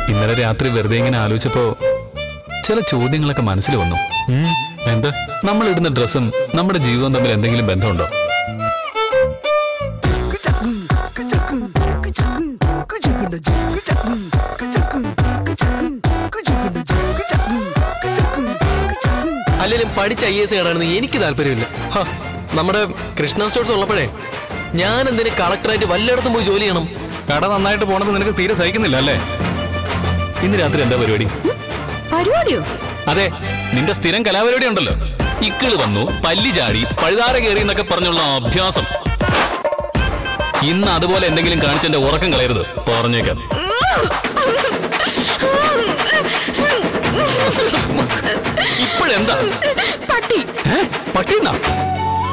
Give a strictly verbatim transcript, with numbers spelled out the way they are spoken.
ഇന്നലെ രാത്രി വെറുതെ ഇങ്ങനെ ആലോചിച്ചപ്പോ ചില ചോദ്യങ്ങളൊക്കെ മനസ്സിൽ വന്നു. എന്താ? നമ്മൾ ഇടുന്ന ഡ്രസ്സും നമ്മുടെ ജീവിതവും തമ്മിൽ എന്തെങ്കിലും ബന്ധമുണ്ടോ? അല്ലെങ്കിലും പഠിച്ച ഐ എസ് കേടാണെന്ന് എനിക്ക് താല്പര്യമില്ല. നമ്മുടെ കൃഷ്ണ സ്റ്റോഴ്സ് ഉള്ളപ്പോഴേ ഞാൻ എന്തിനു കളക്ടറായിട്ട് വല്ലയിടത്തും പോയി ജോലി ചെയ്യണം? കട നന്നായിട്ട് പോണത് നിനക്ക് തീരെ സഹിക്കുന്നില്ല അല്ലേ? ഇന്ന് രാത്രി എന്താ പരിപാടി? പരിപാടിയോ? അതെ, നിന്റെ സ്ഥിരം കലാപരിപാടി ഉണ്ടല്ലോ. ഇക്കിള് വന്നു, പല്ലി ചാടി, പഴുതാര കയറി എന്നൊക്കെ പറഞ്ഞുള്ള അഭ്യാസം. ഇന്ന് അതുപോലെ എന്തെങ്കിലും കാണിച്ചെന്റെ ഉറക്കം കളയരുത്, പറഞ്ഞേക്കാം. ഇപ്പോഴെന്താ? പട്ടി. പട്ടിന്നാ?